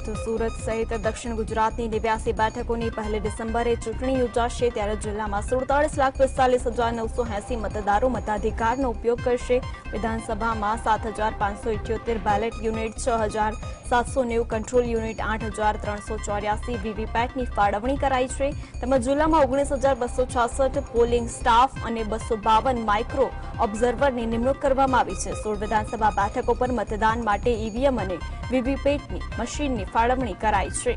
તો સુરત સહિત દક્ષિણ ગુજરાતની 89 બેઠકોની 1 ડિસેમ્બરે ચૂંટણી યોજાશે ત્યારે જિલ્લામાં 47,45,980 મતદારો મતાધિકારનો ઉપયોગ કરશે। વિધાનસભામાં 7,578 બેલેટ યુનિટ, 6,790 કંટ્રોલ યુનિટ, 8,384 વીવીપેટની ફાળવણી કરાઈ છે। તેમજ જિલ્લામાં 19,266 પોલિંગ સ્ટાફ અને 252 માઇક્રો ઓબ્ઝર્વરની નિમણૂક કરવામાં આવી છે। 16 વિધાનસભા બેઠકો પર મતદાન માટે ઈવીએમ અને વીવીપેટની મશીનની ફાળવણી કરાઈ છે।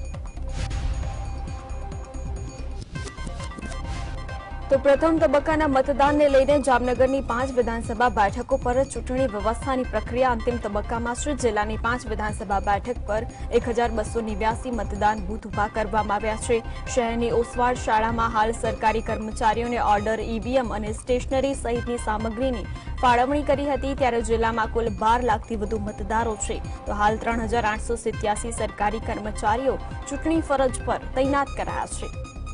તો પ્રથમ તબક્કાના મતદાનને લઈને જામનગરની 5 વિધાનસભા બેઠકો પર ચૂંટણી વ્યવસ્થાની પ્રક્રિયા અંતિમ તબક્કામાં છે। જિલ્લાની 5 વિધાનસભા બેઠક પર 1,289 મતદાન બૂથ ઉભા કરવામાં આવ્યા છે। શહેરની ઓસવાડ શાળામાં હાલ સરકારી કર્મચારીઓને ઓર્ડર, ઈવીએમ અને સ્ટેશનરી સહિતની સામગ્રીની ફાળવણી કરી હતી ત્યારે જિલ્લામાં કુલ 12 લાખથી વધુ મતદારો છે। તો હાલ 3,887 સરકારી કર્મચારીઓ ચૂંટણી ફરજ પર તૈનાત કરાયા છે।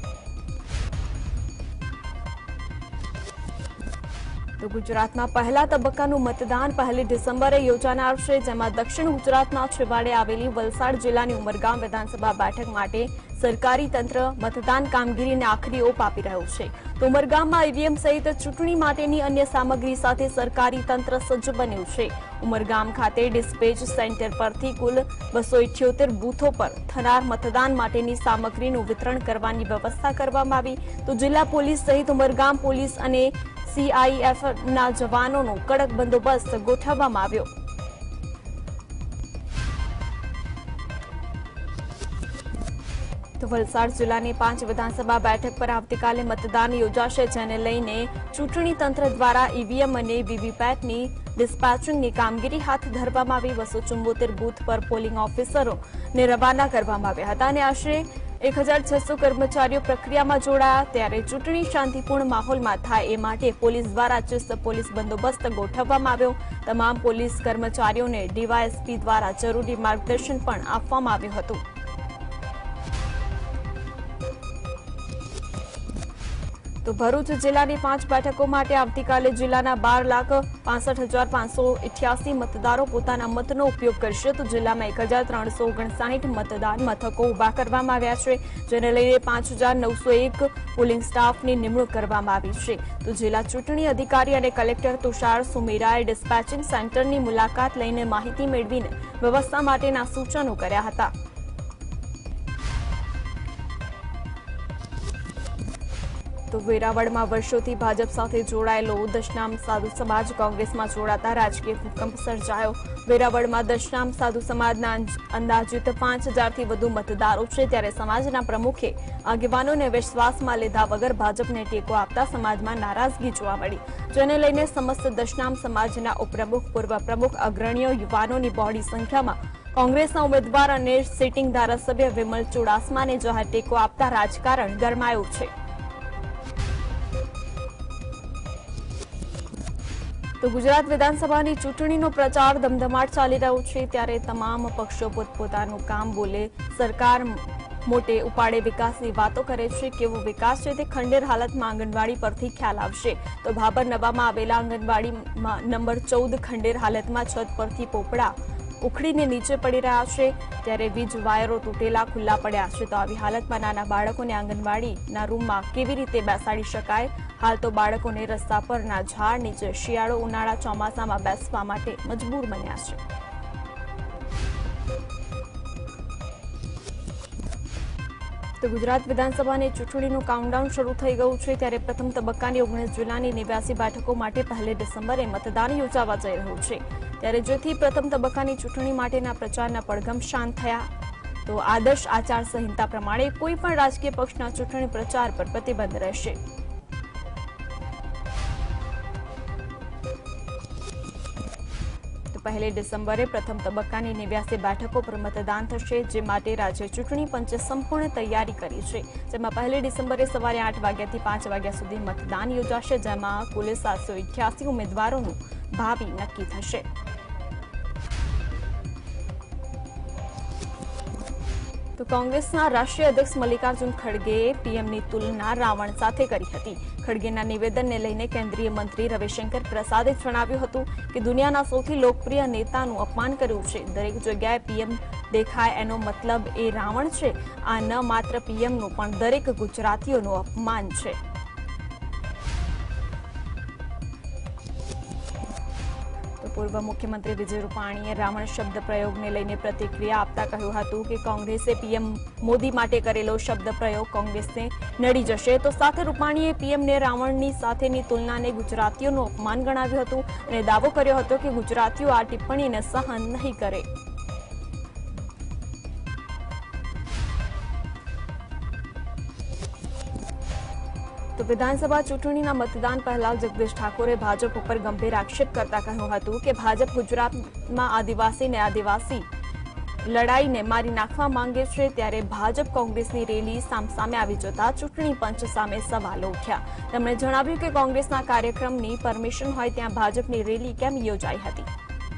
તો ગુજરાતમાં પહેલા તબક્કાનું મતદાન 1 ડિસેમ્બરે યોજાનાર છે, જેમાં દક્ષિણ ગુજરાતના છેવાડે આવેલી વલસાડ જિલ્લાની ઉમરગામ વિધાનસભા બેઠક માટે સરકારી તંત્ર મતદાન કામગીરીને આખરી ઓપ આપી રહ્યું છે। તો ઉમરગામમાં ઈવીએમ સહિત ચૂંટણી માટેની અન્ય સામગ્રી સાથે સરકારી તંત્ર સજ્જ બન્યું છે। ઉમરગામ ખાતે ડિસ્પેચ સેન્ટર પરથી કુલ 278 બૂથો પર થનાર મતદાન માટેની સામગ્રીનું વિતરણ કરવાની વ્યવસ્થા કરવામાં આવી। તો જિલ્લા પોલીસ સહિત ઉમરગામ પોલીસ અને CIFના જવાનોનો કડક બંદોબસ્ત ગોઠવવામાં આવ્યો। તો વલસાડ જિલ્લાની 5 વિધાનસભા બેઠક પર આવતીકાલે મતદાન યોજાશે, જેને લઈને ચૂંટણી તંત્ર દ્વારા ઈવીએમ અને વીવીપેટની ડિસ્પેચિંગની કામગીરી હાથ ધરવામાં આવી। 274 બૂથ પર પોલિંગ ઓફિસરોને રવાના કરવામાં આવ્યા હતા અને આશરે 1,600 કર્મચારીઓ પ્રક્રિયામાં જોડાયા ત્યારે ચૂંટણી શાંતિપૂર્ણ માહોલમાં થાય એ માટે પોલીસ દ્વારા ચુસ્ત પોલીસ બંદોબસ્ત ગોઠવવામાં આવ્યો। તમામ પોલીસ કર્મચારીઓને ડીવાયએસપી દ્વારા જરૂરી માર્ગદર્શન પણ આપવામાં આવ્યું હતું। તો ભરૂચ જિલ્લાની 5 બેઠકો માટે આવતીકાલે જિલ્લાના 12,65,588 મતદારો પોતાના મતનો ઉપયોગ કરશે। તો જિલ્લામાં 1,359 મતદાન મથકો ઉભા કરવામાં આવ્યા છે, જેને લઈને 5,901 પોલિંગ સ્ટાફની નિમણૂક કરવામાં આવી છે। તો જિલ્લા ચૂંટણી અધિકારી અને કલેક્ટર તુષાર સુમેરાએ ડિસ્પેચિંગ સેન્ટરની મુલાકાત લઈને માહિતી મેળવીને વ્યવસ્થા માટેના સૂચનો કર્યા હતા। તો વેરાવળમાં વર્ષોથી ભાજપ સાથે જોડાયેલો દશનામ સાધુ સમાજ કોંગ્રેસમાં જોડાતા રાજકીય ભૂકંપ સર્જાયો। વેરાવળમાં દશનામ સાધુ સમાજના અંદાજિત 5,000થી વધુ મતદારો છે ત્યારે સમાજના પ્રમુખે આગેવાનોને વિશ્વાસમાં લીધા વગર ભાજપને ટેકો આપતા સમાજમાં નારાજગી જોવા મળી, જેને લઈને સમસ્ત દશનામ સમાજના ઉપપ્રમુખ, પૂર્વ પ્રમુખ, અગ્રણીઓ, યુવાનોની બહોળી સંખ્યામાં કોંગ્રેસના ઉમેદવાર અને સિટિંગ ધારાસભ્ય વિમલ ચુડાસમાને જાહેર ટેકો આપતા રાજકારણ ગરમાયું છે। તો ગુજરાત વિધાનસભાની ચૂંટણીનો પ્રચાર ધમધમાટ ચાલી રહ્યો છે ત્યારે તમામ પક્ષો પોતપોતાનું કામ બોલે, સરકાર મોટે ઉપાડે વિકાસની વાતો કરે છે। કેવો વિકાસ છે તે ખંડેર હાલતમાં આંગણવાડી પરથી ખ્યાલ આવશે। તો ભાબર નવામાં આવેલા આંગણવાડીમાં નંબર 14 ખંડેર હાલતમાં છત પરથી પોપડા ઉખડીને નીચે પડી રહ્યા છે ત્યારે વીજ વાયરો તૂટેલા ખુલ્લા પડ્યા છે। તો આવી હાલતમાં નાના બાળકોને આંગણવાડીના રૂમમાં કેવી રીતે બેસાડી શકાય? હાલ તો બાળકોને રસ્તા પરના ઝાડ નીચે શિયાળો, ઉનાળા, ચોમાસામાં બેસવા માટે મજબૂર બન્યા છે। તો ગુજરાત વિધાનસભાની ચૂંટણીનું કાઉન્ટડાઉન શરૂ થઈ ગયું છે ત્યારે પ્રથમ તબક્કાની 19 જિલ્લાની 89 બેઠકો માટે 1 ડિસેમ્બરે મતદાન યોજાવા જઈ રહ્યું છે ત્યારે જેથી પ્રથમ તબક્કાની ચૂંટણી માટેના પ્રચારના પડઘમ શાંત થયા। તો આદર્શ આચાર સંહિતા પ્રમાણે કોઈ પણ રાજકીય પક્ષના ચૂંટણી પ્રચાર પર પ્રતિબંધ રહેશે। તો 1 ડિસેમ્બરે પ્રથમ તબક્કાની 89 બેઠકો પર મતદાન થશે, જે માટે રાજ્ય ચૂંટણી પંચે સંપૂર્ણ તૈયારી કરી છે। જેમાં 1 ડિસેમ્બરે સવારે 8 વાગ્યાથી 5 વાગ્યા સુધી મતદાન યોજાશે, જેમાં કુલ 788 ઉમેદવારોનું ભાવિ નક્કી થશે। તો કોંગ્રેસના રાષ્ટ્રીય અધ્યક્ષ મલ્લિકાર્જુન ખડગેએ પીએમની તુલના રાવણ સાથે કરી હતી। ખડગેના નિવેદનને લઈને કેન્દ્રીય મંત્રી રવિશંકર પ્રસાદે જણાવ્યું હતું કે દુનિયાના સૌથી લોકપ્રિય નેતાનું અપમાન કર્યું છે. દરેક જગ્યાએ પીએમ દેખાય એનો મતલબ એ રાવણ છે. આ ન માત્ર પીએમનું પણ દરેક ગુજરાતીઓનું અપમાન છે. પૂર્વ મુખ્યમંત્રી વિજય રૂપાણીએ રાવણ શબ્દ પ્રયોગને લઈને પ્રતિક્રિયા આપતા કહ્યું હતું કે કોંગ્રેસે પીએમ મોદી માટે કરેલો શબ્દ પ્રયોગ કોંગ્રેસને નડી જશે. તો સાથે રૂપાણીએ પીએમને રાવણની સાથેની તુલનાને ગુજરાતીઓનું અપમાન ગણાવ્યું હતું અને દાવો કર્યો હતો કે ગુજરાતીઓ આ ટિપ્પણીને સહન નહીં કરે. તો વિધાનસભા ચૂંટણીના મતદાન પહેલા જગદીશ ઠાકોરે ભાજપ ઉપર ગંભીર આક્ષેપ કરતા કહ્યું હતું કે ભાજપ ગુજરાતમાં આદિવાસી લડાઈને મારી નાખવા માંગે છે. ત્યારે ભાજપ કોંગ્રેસની રેલી સામસામે આવી જતા ચૂંટણી પંચ સામે સવાલો ઉઠ્યા. તેમણે જણાવ્યું કે કોંગ્રેસના કાર્યક્રમની પરમિશન હોય ત્યાં ભાજપની રેલી કેમ યોજાઈ હતી.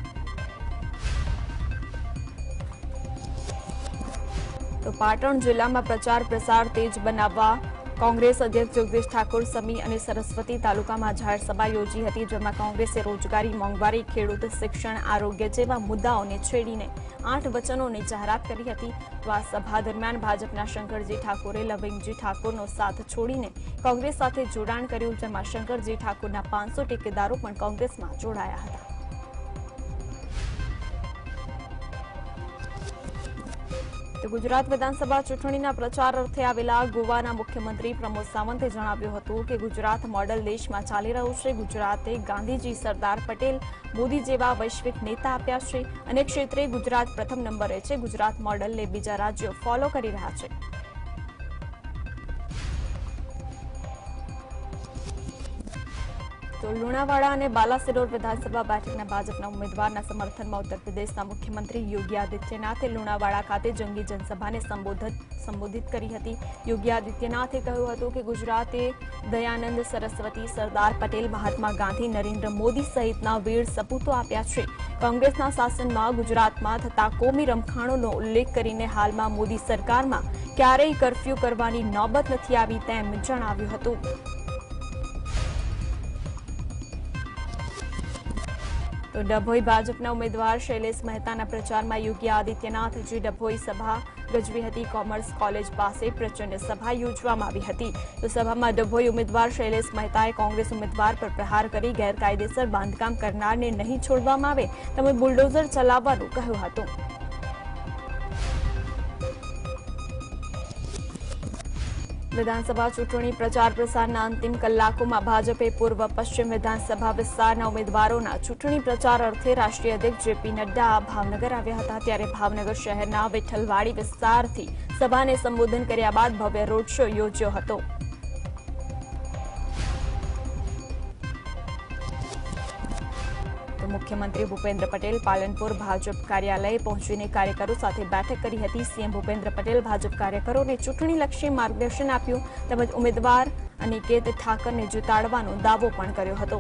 તો પાટણ જિલ્લામાં પ્રચાર પ્રસાર તેજ બનાવવા કોંગ્રેસ અધ્યક્ષ જગદીશ ઠાકોર સમી અને સરસ્વતી તાલુકામાં જાહેર સભા યોજી હતી, જેમાં કોંગ્રેસે રોજગારી, મોંઘવારી, ખેડૂત, શિક્ષણ, આરોગ્ય જેવા મુદ્દાઓને છેડીને 8 વચનોની જાહેરાત કરી હતી. તો આ સભા દરમિયાન ભાજપના શંકરજી ઠાકોરે લવિંગજી ઠાકોરનો સાથ છોડીને કોંગ્રેસ સાથે જોડાણ કર્યું, જેમાં શંકરજી ઠાકોરના 500 ટેકેદારો પણ કોંગ્રેસમાં જોડાયા હતા. તો ગુજરાત વિધાનસભા ચૂંટણીના પ્રચાર અર્થે આવેલા ગોવાના મુખ્યમંત્રી પ્રમોદ સાવંતે જણાવ્યું હતું કે ગુજરાત મોડલ દેશમાં ચાલી રહ્યું છે. ગુજરાતે ગાંધીજી, સરદાર પટેલ, મોદી જેવા વૈશ્વિક નેતા આપ્યા છે. અનેક ક્ષેત્રે ગુજરાત પ્રથમ નંબરે છે. ગુજરાત મોડલને બીજા રાજ્યો ફોલો કરી રહ્યા છે. તો લુણાવાડા અને બાલાસિનોર વિધાનસભા બેઠકના ભાજપના ઉમેદવારના સમર્થનમાં ઉત્તર પ્રદેશના મુખ્યમંત્રી યોગી આદિત્યનાથે લુણાવાડા ખાતે જંગી જનસભાને સંબોધિત કરી હતી. યોગી આદિત્યનાથે કહ્યું હતું કે ગુજરાતે દયાનંદ સરસ્વતી, સરદાર પટેલ, મહાત્મા ગાંધી, નરેન્દ્ર મોદી સહિતના વીર સપૂતો આપ્યા છે. કોંગ્રેસના શાસનમાં ગુજરાતમાં થતા કોમી રમખાણોનો ઉલ્લેખ કરીને હાલમાં મોદી સરકારમાં ક્યારેય કર્ફ્યુ કરવાની નોબત નથી આવી તેમ જણાવ્યું હતું. તો ડભોઈ ભાજપના ઉમેદવાર શૈલેષ મહેતાના પ્રચારમાં યોગી આદિત્યનાથજી ડભોઈ સભા ગજવી હતી. કોમર્સ કોલેજ પાસે પ્રચંડ સભા યોજવામાં આવી હતી. તો સભામાં ડભોઈ ઉમેદવાર શૈલેષ મહેતાએ કોંગ્રેસ ઉમેદવાર પર પ્રહાર કરી ગેરકાયદેસર બાંધકામ કરનારને નહીં છોડવામાં આવે તેમજ બુલડોઝર ચલાવવાનું કહ્યું હતું. વિધાનસભા ચૂંટણી પ્રચાર પ્રસારના અંતિમ કલાકોમાં ભાજપે પૂર્વ પશ્ચિમ વિધાનસભા વિસ્તારના ઉમેદવારોના ચૂંટણી પ્રચાર અર્થે રાષ્ટ્રીય અધ્યક્ષ જેપી નડ્ડા ભાવનગર આવ્યા હતા. ત્યારે ભાવનગર શહેરના વિઠ્ઠલવાડી વિસ્તારથી સભાને સંબોધન કર્યા બાદ ભવ્ય રોડ શો યોજ્યો હતો. મુખ્યમંત્રી ભૂપેન્દ્ર પટેલ પાલનપુર ભાજપ કાર્યાલય પહોંચીને કાર્યકરો સાથે બેઠક કરી હતી. સીએમ ભૂપેન્દ્ર પટેલ ભાજપ કાર્યકરોને ચૂંટણીલક્ષી માર્ગદર્શન આપ્યું તેમજ ઉમેદવાર અનિકેત ઠાકરને જીતાડવાનો દાવો પણ કર્યો હતો.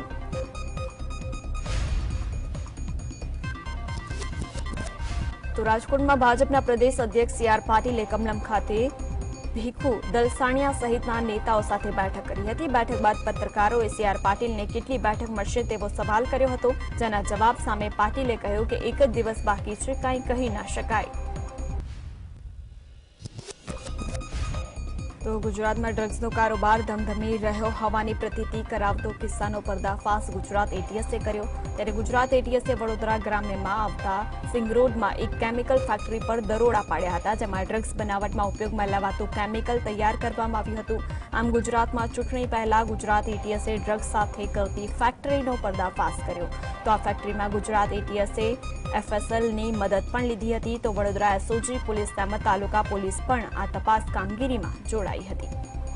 તો રાજકોટમાં ભાજપના પ્રદેશ અધ્યક્ષ સી.આર. પાટીલે કમલમ ખાતે ભીખુ દલસાણિયા સહિતના નેતાઓ સાથે બેઠક કરી હતી. બેઠક બાદ પત્રકારોએ સી.આર. પાટીલને કેટલી બેઠક મળશે તેવો સવાલ કર્યો હતો, જેના જવાબ સામે પાટીલે કહ્યું કે એક જ દિવસ બાકી છે, કંઈ કહી ના શકાય. તો ગુજરાતમાં ડ્રગ્સનો કારોબાર ધમધમી રહ્યો હોવાની પ્રતીતિ કરાવતો કિસ્સાનો પર્દાફાશ ગુજરાત એટીએસે કર્યો. ત્યારે ગુજરાત એટીએસે વડોદરા ગ્રામ્યમાં આવતા સિંગરોડમાં એક કેમિકલ ફેક્ટરી પર દરોડા પાડ્યા હતા, જેમાં ડ્રગ્સ બનાવટમાં ઉપયોગમાં લેવાતું કેમિકલ તૈયાર કરવામાં આવ્યું હતું. આમ ગુજરાતમાં ચૂંટણી પહેલા ગુજરાત એટીએસે ડ્રગ્સ સાથે કરતી ફેક્ટરીનો પર્દાફાશ કર્યો. તો આ ફેક્ટરીમાં ગુજરાત એટીએસે એફએસએલની મદદ પણ લીધી હતી. તો વડોદરા એસઓજી પોલીસ તેમજ તાલુકા પોલીસ પણ આ તપાસ કામગીરીમાં જોડાઈ હતી.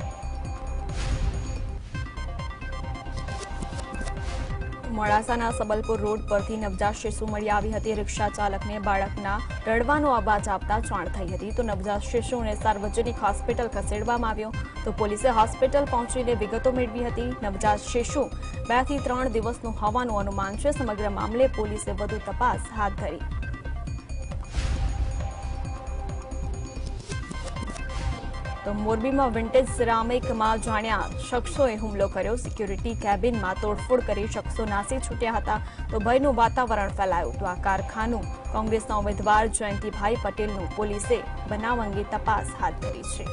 મોડાસાના સબલપુર રોડ પરથી નવજાત શિશુ મળી આવી હતી. રિક્ષા ચાલકને બાળકના રડવાનો અવાજ આપતા જાણ થઈ હતી. તો નવજાત શિશુને સાર્વજનિક હોસ્પિટલ ખસેડવામાં આવ્યો. તો પોલીસે હોસ્પિટલ પહોંચીને વિગતો મેળવી હતી. નવજાત શિશુ 2 થી 3 દિવસનું હોવાનું અનુમાન છે. સમગ્ર મામલે પોલીસે વધુ તપાસ હાથ ધરી. તો તો મોરબીમાં વિન્ટેજ સિરામિકમાં જાણ્યા શખ્સોએ હુમલો કર્યો. સિક્યુરિટી કેબિનમાં તોડફોડ કરી શખ્સો નાસી છૂટ્યા હતા તો ભયનું વાતાવરણ ફેલાયું. તો આ કારખાનું કોંગ્રેસના ઉમેદવાર જયંતિભાઈ પટેલનું પોલીસે બનાવ અંગે તપાસ હાથ ધરી છે.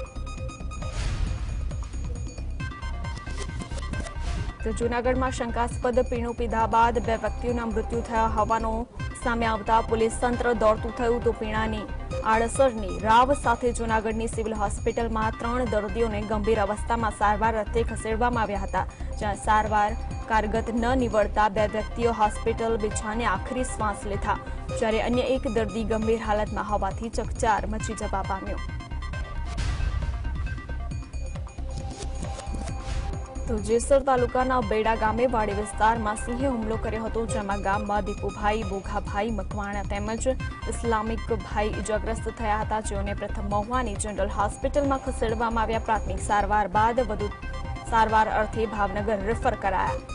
તો જૂનાગઢમાં શંકાસ્પદ પીણું પીધા બાદ 2 વ્યક્તિઓના મૃત્યુ થયા હોવાનું સામે આવતા પોલીસ તંત્ર દોડતું થયું. તો પીણાની આડઅસરની રાવ સાથે જૂનાગઢની સિવિલ હોસ્પિટલમાં 3 દર્દીઓને ગંભીર અવસ્થામાં સારવાર અર્થે ખસેડવામાં આવ્યા હતા. જ્યાં સારવાર કારગત ન નીવડતા 2 વ્યક્તિઓ હોસ્પિટલ બિછાને આખરી શ્વાસ લીધા, જ્યારે અન્ય એક દર્દી ગંભીર હાલતમાં હોવાથી ચકચાર મચી જવા પામ્યો. તો જેસર તાલુકાના બેડા ગામે વાડી વિસ્તારમાં સિંહે હુમલો કર્યો હતો. જેમાં ગામમાં દીપુભાઈ, બોઘાભાઈ મકવાણા તેમજ ઇસ્લામિકભાઈ ઇજાગ્રસ્ત થયા હતા, જેઓને પ્રથમ મહુવાની જનરલ હોસ્પિટલમાં ખસેડવામાં આવ્યા. પ્રાથમિક સારવાર બાદ વધુ સારવાર અર્થે ભાવનગર રેફર કરાયા.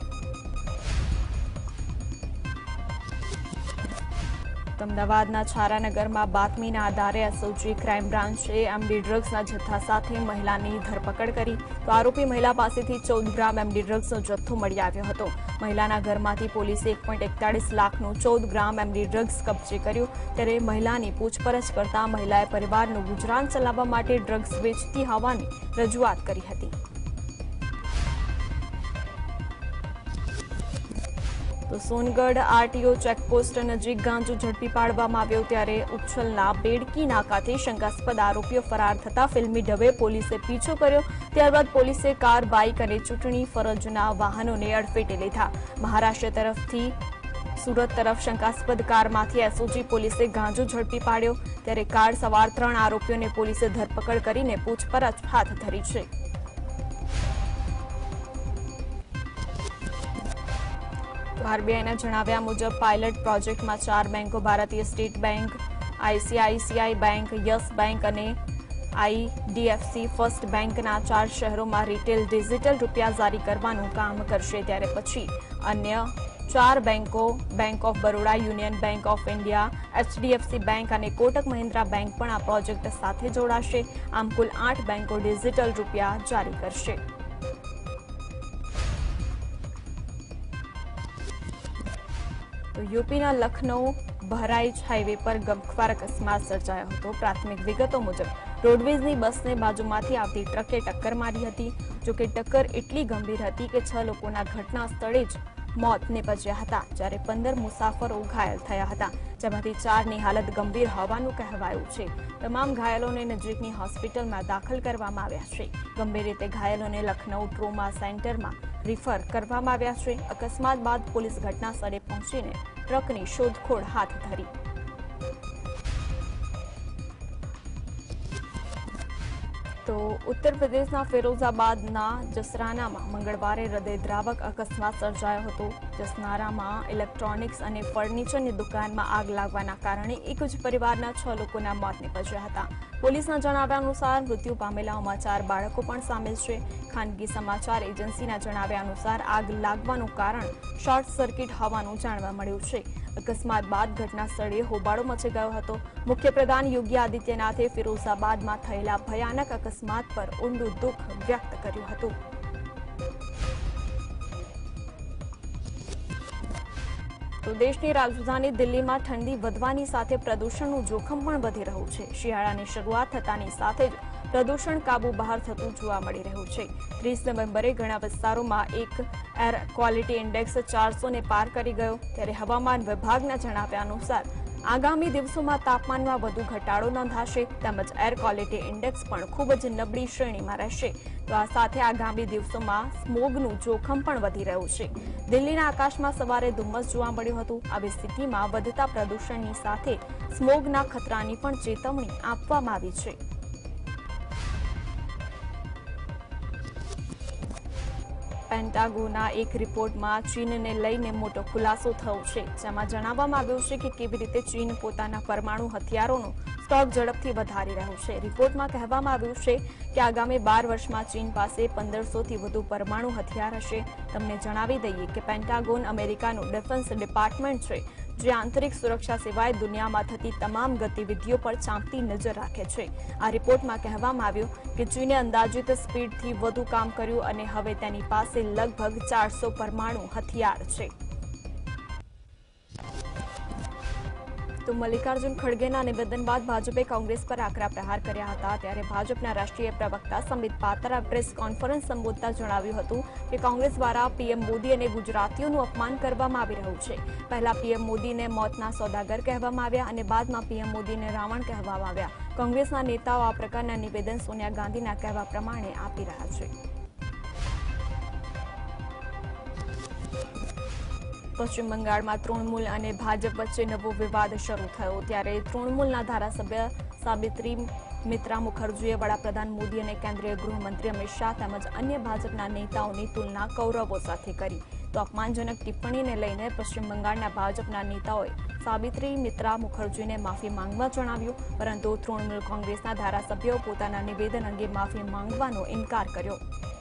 અમદાવાદના છારાનગરમાં બાતમીના આધારે એસઓજી ક્રાઇમ બ્રાન્ચે એમડી ડ્રગ્સના જથ્થા સાથે મહિલાની ધરપકડ કરી. તો આરોપી મહિલા પાસેથી 14 ગ્રામ એમડી ડ્રગ્સનો જથ્થો મળી આવ્યો હતો. મહિલાના ઘરમાંથી પોલીસે 1.41 લાખનું 14 ગ્રામ એમડી ડ્રગ્સ કબજે કર્યું. ત્યારે મહિલાની પૂછપરછ કરતા મહિલાએ પરિવારનું ગુજરાન ચલાવવા માટે ડ્રગ્સ વેચતી હોવાની રજૂઆત કરી હતી. તો સોનગઢ આરટીઓ ચેકપોસ્ટ નજીક ગાંજો ઝડપી પાડવામાં આવ્યો. ત્યારે ઉચ્છલના બેડકી નાકાથી શંકાસ્પદ આરોપીઓ ફરાર થતા ફિલ્મી ઢબે પોલીસે પીછો કર્યો. ત્યારબાદ પોલીસે કાર, બાઇક અને ચૂંટણી ફરજના વાહનોને અડફેટે લીધા. મહારાષ્ટ્ર તરફથી સુરત તરફ શંકાસ્પદ કારમાંથી એસઓજી પોલીસે ગાંજો ઝડપી પાડ્યો. ત્યારે કાર સવાર 3 આરોપીઓને પોલીસે ધરપકડ કરીને પૂછપરછ હાથ ધરી છે. આરબીઆઈના જણાવ્યા મુજબ પાયલટ પ્રોજેક્ટમાં 4 બેંકો Bharatiya state bank, ICICI bank, yes bank અને આઈડીએફસી ફર્સ્ટ બેંકના 4 શહેરોમાં રિટેલ ડિજિટલ રૂપિયા જારી કરવાનું કામ કરશે. ત્યારે પછી અન્ય 4 બેંકો bank of Baroda, union bank of India, HDFC bank અને કોટક મહિન્દ્રા બેંક પણ આ પ્રોજેક્ટ સાથે જોડાશે. આમ કુલ 8 બેંકો ડિજિટલ રૂપિયા જારી કરશે. તો યુપીના લખનૌ બહરાઇચ હાઈવે પર ગમખ્વાર અકસ્માત સર્જાયો હતો. પ્રાથમિક વિગતો મુજબ રોડવેઝની બસને બાજુમાંથી આવતી ટ્રકે ટક્કર મારી હતી. જોકે ટક્કર એટલી ગંભીર હતી કે 6 લોકોના ઘટના સ્થળે જ મોત નીપજ્યા હતા, જ્યારે 15 મુસાફરો ઘાયલ થયા હતા, જેમાંથી 4ની હાલત ગંભીર હોવાનું કહેવાયું છે. તમામ ઘાયલોને નજીકની હોસ્પિટલમાં દાખલ કરવામાં આવ્યા છે. ગંભીર રીતે ઘાયલોને લખનૌ ટ્રોમા સેન્ટરમાં રિફર કરવામાં આવ્યા છે. અકસ્માત બાદ પોલીસ ઘટના સ્થળે પહોંચીને ટ્રકની શોધખોળ હાથ ધરી. તો ઉત્તર પ્રદેશના ફિરોઝાબાદના જસરાનામાં મંગળવારે હૃદયદ્રાવક અકસ્માત સર્જાયો હતો. જસનારામાં ઇલેક્ટ્રોનિક્સ અને ફર્નિચરની દુકાનમાં આગ લાગવાના કારણે એક જ પરિવારના 6 લોકોના મોત નીપજ્યા હતા. પોલીસના જણાવ્યા અનુસાર મૃત્યુ પામેલાઓમાં 4 બાળકો પણ સામેલ છે. ખાનગી સમાચાર એજન્સીના જણાવ્યા અનુસાર આગ લાગવાનું કારણ શોર્ટ સર્કિટ હોવાનું જાણવા મળ્યું છે. અકસ્માત બાદ ઘટના સ્થળે હોબાળો મચી ગયો હતો. મુખ્યપ્રધાન યોગી આદિત્યનાથે ફિરોઝાબાદમાં થયેલા ભયાનક અકસ્માત પર ઊંડું દુઃખ વ્યક્ત કર્યું હતું. તો દેશની રાજધાની દિલ્હીમાં ઠંડી વધવાની સાથે પ્રદૂષણનું જોખમ પણ વધી રહ્યું છે. શિયાળાની શરૂઆત થતાની સાથે જ પ્રદૂષણ કાબુ બહાર થતું જોવા મળી રહ્યું છે. 30 નવેમ્બરે ઘણા વિસ્તારોમાં એક એર ક્વોલિટી ઇન્ડેક્સ 400ને પાર કરી ગયો. ત્યારે હવામાન વિભાગના જણાવ્યા અનુસાર આગામી દિવસોમાં તાપમાનમાં વધુ ઘટાડો નોંધાશે, તેમજ એર ક્વોલિટી ઇન્ડેક્સ પણ ખૂબ જ નબળી શ્રેણીમાં રહેશે. તો આ સાથે આગામી દિવસોમાં સ્મોગનું જોખમ પણ વધી રહ્યું છે. દિલ્હીના આકાશમાં સવારે ધુમ્મસ જોવા મળ્યું હતું. આવી સ્થિતિમાં વધતા પ્રદૂષણની સાથે સ્મોગના ખતરાની પણ ચેતવણી આપવામાં આવી છે. પેન્ટાગોનના એક રિપોર્ટમાં ચીનને લઈને મોટો ખુલાસો થયો છે, જેમાં જણાવવામાં આવ્યું છે કે કેવી રીતે ચીન પોતાના પરમાણુ હથિયારોનો સ્ટોક ઝડપથી વધારી રહ્યું છે. રિપોર્ટમાં કહેવામાં આવ્યું છે કે આગામી 12 વર્ષમાં ચીન પાસે 1500થી વધુ પરમાણુ હથિયાર હશે. તમને જણાવી દઈએ કે પેન્ટાગોન અમેરિકાનું ડિફેન્સ ડિપાર્ટમેન્ટ છે, જે આંતરિક સુરક્ષા સિવાય દુનિયામાં થતી તમામ ગતિવિધિઓ પર ચાંપતી નજર રાખે છે. આ રિપોર્ટમાં કહેવામાં આવ્યું કે ચીને અંદાજિત સ્પીડથી વધુ કામ કર્યું અને હવે તેની પાસે લગભગ 400 પરમાણુ હથિયાર છે. તો મલ્લિકાર્જુન ખડગેના નિવેદન બાદ ભાજપે કોંગ્રેસ પર આકરા પ્રહાર કર્યા હતા. ત્યારે ભાજપના રાષ્ટ્રીય પ્રવક્તા સંબિત પાત્રાએ પ્રેસ કોન્ફરન્સ સંબોધતા જણાવ્યું હતું કે કોંગ્રેસ દ્વારા પીએમ મોદી અને ગુજરાતીઓનું અપમાન કરવામાં આવી રહ્યું છે. પહેલા પીએમ મોદીને મોતના સોદાગર કહેવામાં આવ્યા અને બાદમાં પીએમ મોદીને રાવણ કહેવામાં આવ્યા. કોંગ્રેસના નેતાઓ આ પ્રકારના નિવેદન સોનિયા ગાંધીના કહેવા પ્રમાણે આપી રહ્યા છે. પશ્ચિમ બંગાળમાં તૃણમૂલ અને ભાજપ વચ્ચે નવો વિવાદ શરૂ થયો. ત્યારે તૃણમૂલના ધારાસભ્ય સાબિત્રી મિત્રા મુખર્જીએ વડાપ્રધાન મોદી અને કેન્દ્રીય ગૃહમંત્રી અમિત શાહ તેમજ અન્ય ભાજપના નેતાઓની તુલના કૌરવો સાથે કરી. તો અપમાનજનક ટિપ્પણીને લઈને પશ્ચિમ બંગાળના ભાજપના નેતાઓએ સાબિત્રી મિત્રા મુખર્જીને માફી માંગવા જણાવ્યું, પરંતુ તૃણમૂલ કોંગ્રેસના ધારાસભ્યો પોતાના નિવેદન અંગે માફી માંગવાનો ઇનકાર કર્યો.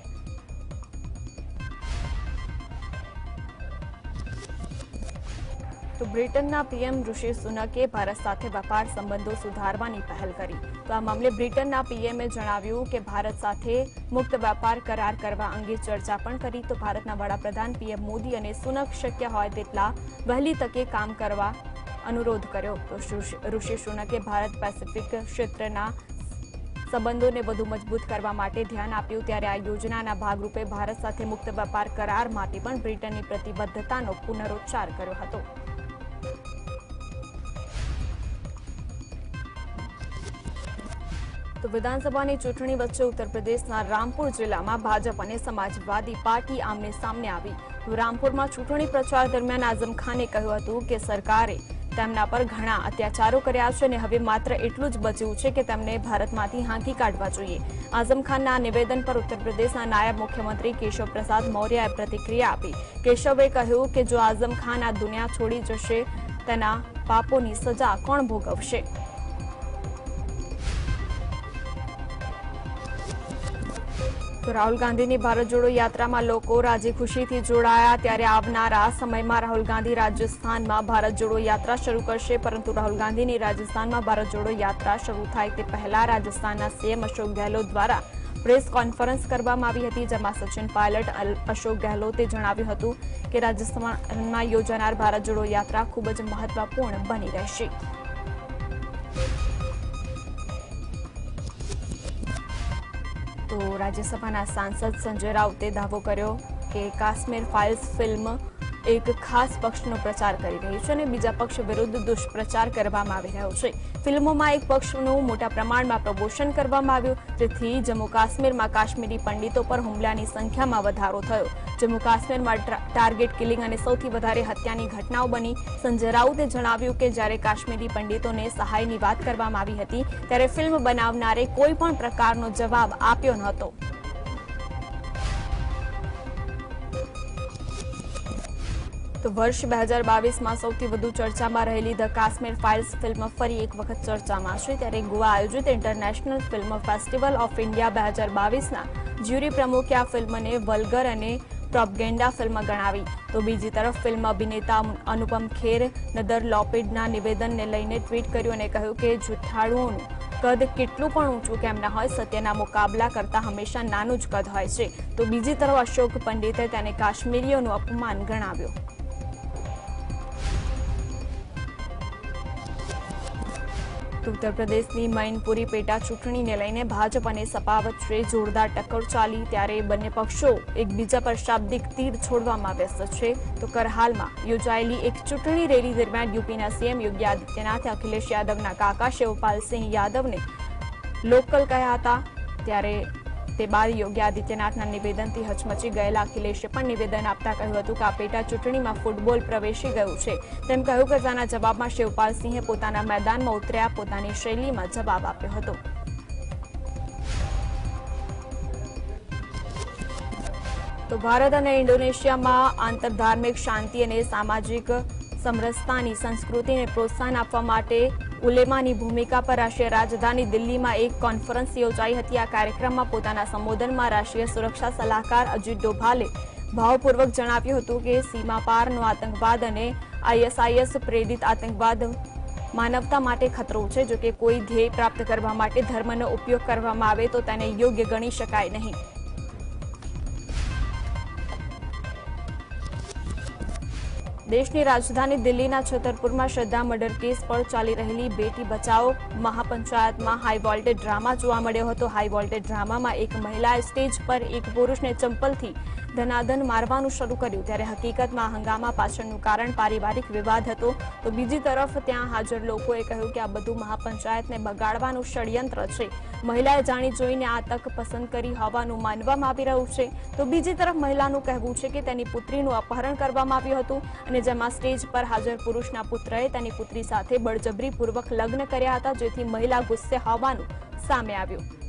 તો બ્રિટનના પીએમ ઋષિ સુનકે ભારત સાથે વેપાર સંબંધો સુધારવાની પહેલ કરી. તો આ મામલે બ્રિટનના પીએમએ જણાવ્યું કે ભારત સાથે મુક્ત વેપાર કરાર કરવા અંગે ચર્ચા પણ કરી. તો ભારતના વડાપ્રધાન પીએમ મોદી અને સુનક શક્ય હોય તેટલા વહેલી તકે કામ કરવા અનુરોધ કર્યો. તો ઋષિ સુનકે ભારત પેસિફિક ક્ષેત્રના સંબંધોને વધુ મજબૂત કરવા માટે ધ્યાન આપ્યું. ત્યારે આ યોજનાના ભાગરૂપે ભારત સાથે મુક્ત વેપાર કરાર માટે પણ બ્રિટનની પ્રતિબદ્ધતાનો પુનરોચ્ચાર કર્યો હતો. તો વિધાનસભાની ચૂંટણી વચ્ચે ઉત્તર પ્રદેશના રામપુર જિલ્લામાં ભાજપ અને સમાજવાદી પાર્ટી આમને સામને આવી. રામપુરમાં ચૂંટણી પ્રચાર દરમિયાન આઝમ ખાને કહ્યું હતું કે સરકારે તેમના પર ઘણા અત્યાચારો કર્યા છે અને હવે માત્ર એટલું જ બચ્યું છે કે તેમને ભારતમાંથી હાંકી કાઢવા જોઈએ. આઝમ ખાનના નિવેદન પર ઉત્તર પ્રદેશના નાયબ મુખ્યમંત્રી કેશવ પ્રસાદ મૌર્યએ પ્રતિક્રિયા આપી. કેશવે કહ્યું કે જો આઝમ ખાન આ દુનિયા છોડી જશે તેના પાપોની સજા કોણ ભોગવશે? તો રાહુલ ગાંધીની ભારત જોડો યાત્રામાં લોકો રાજી ખુશીથી જોડાયા. ત્યારે આવનારા સમયમાં રાહુલ ગાંધી રાજસ્થાનમાં ભારત જોડો યાત્રા શરૂ કરશે, પરંતુ રાહુલ ગાંધીની રાજસ્થાનમાં ભારત જોડો યાત્રા શરૂ થાય તે પહેલા રાજસ્થાનના સીએમ અશોક ગેહલોત દ્વારા પ્રેસ કોન્ફરન્સ કરવામાં આવી હતી, જેમાં સચિન પાયલટ અશોક ગેહલોતે જણાવ્યું હતું કે રાજસ્થાનમાં યોજાનાર ભારત જોડો યાત્રા ખૂબ જ મહત્વપૂર્ણ બની રહેશે. તો રાજ્યસભાના સાંસદ સંજય રાઉતે દાવો કર્યો કે કાશ્મીર ફાઇલ્સ ફિલ્મ એક ખાસ પક્ષનો પ્રચાર કરી રહી છે અને બીજા પક્ષ વિરુદ્ધ દુષ્પ્રચાર કરવામાં આવી રહ્યો છે. ફિલ્મોમાં એક પક્ષનું મોટા પ્રમાણમાં પ્રમોશન કરવામાં આવ્યું, જેથી જમ્મુ કાશ્મીરમાં કાશ્મીરી પંડિતો પર હુમલાની સંખ્યામાં વધારો થયો. જમ્મુ કાશ્મીરમાં ટાર્ગેટ કિલિંગ અને સૌથી વધારે હત્યાની ઘટનાઓ બની. સંજય રાઉતે જણાવ્યું કે જ્યારે કાશ્મીરી પંડિતોને સહાયની વાત કરવામાં આવી હતી ત્યારે ફિલ્મ બનાવનારે કોઈ પણ પ્રકારનો જવાબ આપ્યો નહોતો. તો વર્ષ 2022માં સૌથી વધુ ચર્ચામાં રહેલી ધ કાશ્મીર ફાઇલ્સ ફિલ્મ ફરી એક વખત ચર્ચામાં છે. ત્યારે ગોવા આયોજિત international film festival of India 2022ના જ્યુરી પ્રમુખે આ ફિલ્મને વલ્ગર અને પ્રોપગેન્ડા ફિલ્મ ગણાવી. તો બીજી તરફ ફિલ્મ અભિનેતા અનુપમ ખેર નદર લોપિડના નિવેદનને લઈને ટ્વીટ કર્યું અને કહ્યું કે જુઠ્ઠાળુઓનું કદ કેટલું પણ ઊંચું કેમ ન હોય, સત્યના મુકાબલા કરતા હંમેશા નાનું જ કદ હોય છે. તો બીજી તરફ અશોક પંડિતે તેને કાશ્મીરીઓનું અપમાન ગણાવ્યું. ઉત્તર પ્રદેશની મૈનપુરી પેટા ચૂંટણીને લઈને ભાજપ અને સપા વચ્ચે જોરદાર ટક્કર ચાલી. ત્યારે બંને પક્ષો એકબીજા પર શાબ્દિક તીર છોડવામાં વ્યસ્ત છે. તો કરહાલમાં યોજાયેલી એક ચૂંટણી રેલી દરમિયાન યુપીના સીએમ યોગી આદિત્યનાથે અખિલેશ યાદવના કાકા શિવપાલસિંહ યાદવને લોકલ કહ્યા હતા. ત્યારે તે બાદ યોગી આદિત્યનાથના નિવેદનથી હચમચી ગયેલા અખિલેશે પણ નિવેદન આપતા કહ્યું હતું કે આ પેટા ચૂંટણીમાં ફૂટબોલ પ્રવેશી ગયું છે. તેમ કહ્યું કે તેના જવાબમાં શિવપાલસિંહે પોતાના મેદાનમાં ઉતર્યા પોતાની શૈલીમાં જવાબ આપ્યો હતો. તો ભારત અને ઇન્ડોનેશિયામાં આંતરધાર્મિક શાંતિ અને સામાજિક સમરસતાની સંસ્કૃતિને પ્રોત્સાહન આપવા માટે ઉલેમાની ભૂમિકા પર રાષ્ટ્રીય રાજધાની દિલ્હીમાં એક કોન્ફરન્સ યોજાઈ હતી. આ કાર્યક્રમમાં પોતાના સંબોધનમાં રાષ્ટ્રીય સુરક્ષા સલાહકાર અજીત ડોભાલે ભાવપૂર્વક જણાવ્યું હતું કે સીમા પારનો આતંકવાદ અને આઈએસઆઈએસ પ્રેરિત આતંકવાદ માનવતા માટે ખતરો છે. જો કે કોઈ ધ્યેય પ્રાપ્ત કરવા માટે ધર્મનો ઉપયોગ કરવામાં આવે તો તેને યોગ્ય ગણી શકાય નહીં. દેશની રાજધાની દિલ્હીના છતરપુરમાં શ્રદ્ધા મર્ડર કેસ પર ચાલી રહેલી Beti Bachao મહાપંચાયતમાં high voltage drama જોવા મળ્યો હતો. હાઈ વોલ્ટેજ ડ્રામામાં એક મહિલાએ સ્ટેજ પર એક પુરુષને ચંપલથી ધનાધન મારવાનું શરૂ કર્યું. ત્યારે હકીકતમાં હંગામા પાછળનું કારણ પારિવારિક વિવાદ હતો. તો બીજી તરફ ત્યાં હાજર લોકોએ કહ્યું કે આ બધું મહાપંચાયતને બગાડવાનું ષડયંત્ર છે. મહિલાએ જાણી જોઈને આ તક પસંદ કરી હોવાનું માનવામાં આવી રહ્યું છે. તો બીજી તરફ મહિલાનું કહેવું છે કે તેની પુત્રીનું અપહરણ કરવામાં આવ્યું હતું અને જેમાં સ્ટેજ પર હાજર પુરુષના પુત્રએ તેની પુત્રી સાથે બળજબરીપૂર્વક લગ્ન કર્યા હતા, જેથી મહિલા ગુસ્સે હોવાનું સામે આવ્યું.